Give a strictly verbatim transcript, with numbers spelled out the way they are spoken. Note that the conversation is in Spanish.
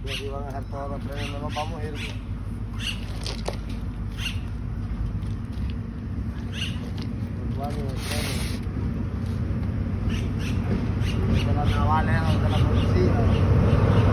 que aquí van a dejar todos los trenes, no nos vamos a ir, güey. Los guardias de trenes. De la naval, de la policía.